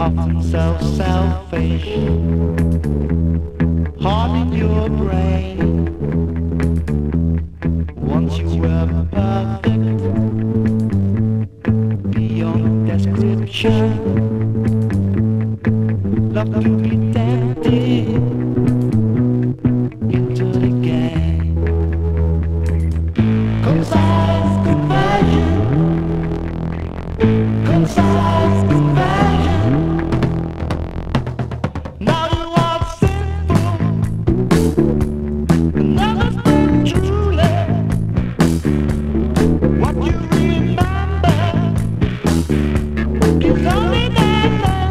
often so selfish, hard in your brain. Once you were perfect, beyond description. Love to be tempted into the game. Concise conversion, concise conversion. Now you are simple, never been truly what you remember is only that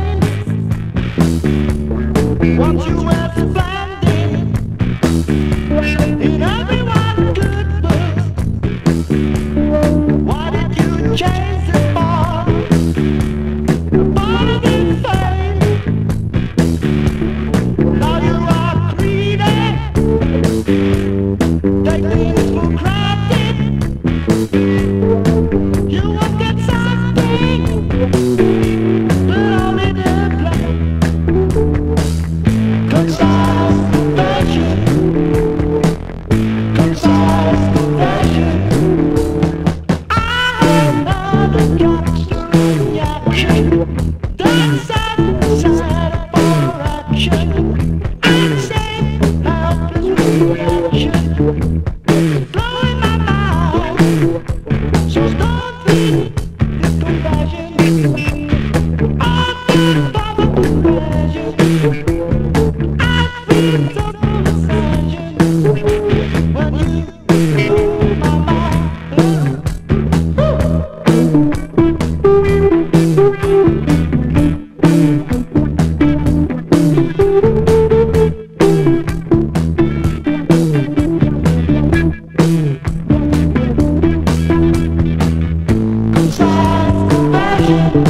name. Once you were splendid in everyone's good books. Why did you chase it for? Part of this fame. Now you are greedy, take things for granted. You won't get something, but only the blame. Concise confession, concise confession. I have never got the reaction. That's outside for action. Insane, helpless reaction. Blowing my mind. So don't read this confession. I've been bothered with pleasure. I've been total obsession. When you blow my mind. Concise confession.